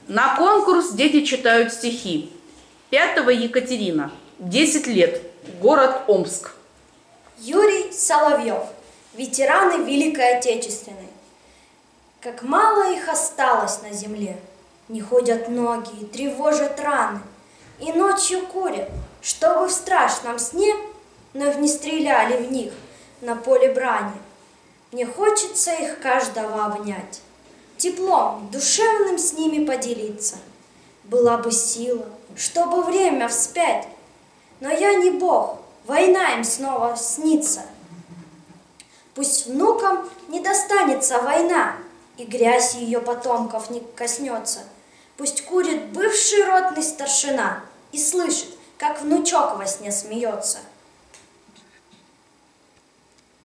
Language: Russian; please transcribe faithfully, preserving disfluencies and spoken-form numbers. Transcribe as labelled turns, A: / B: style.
A: На конкурс дети читают стихи. Пятого Екатерина, десять лет, город Омск.
B: Юрий Соловьев, ветераны Великой Отечественной. Как мало их осталось на земле, не ходят ноги и тревожат раны, и ночью курят, чтобы в страшном сне вновь не стреляли в них на поле брани. Мне хочется их каждого обнять, теплом душевным с ними поделиться. Была бы сила, чтобы время вспять, но я не Бог, война им снова снится. Пусть внукам не достанется война, и грязь ее потомков не коснется. Пусть курит бывший ротный старшина и слышит, как внучок во сне смеется.